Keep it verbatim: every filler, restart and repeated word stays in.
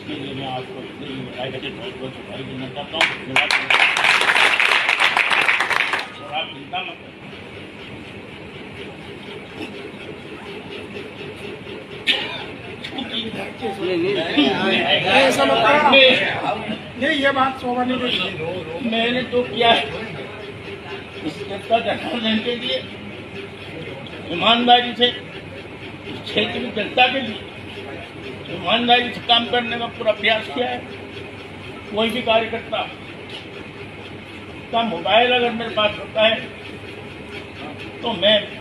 इसके लिए मैं आपको बहुत बहुत बधाई देना चाहता हूँ। धन्यवाद। और आप चिंता मत करें। ऐसा मत करो। नहीं, ये बात शोभा नहीं देगी। मैंने तो किया है इस जनता जनार्दन के लिए, ईमानदारी से इस क्षेत्र की जनता के लिए ईमानदारी से काम करने का पूरा प्रयास किया है। कोई भी कार्यकर्ता का मोबाइल अगर मेरे पास होता है तो मैं